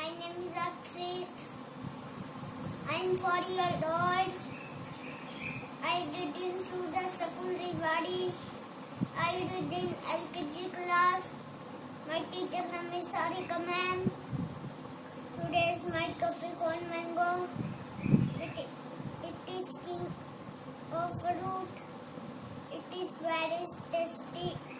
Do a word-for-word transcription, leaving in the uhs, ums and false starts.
My name is Akshit. I am four years old. I did in Suraj school Rewari. I did in L K G class. My teacher name is Sarika ma'am. Today is my topic on mango. It, it is king of fruit. It is very tasty.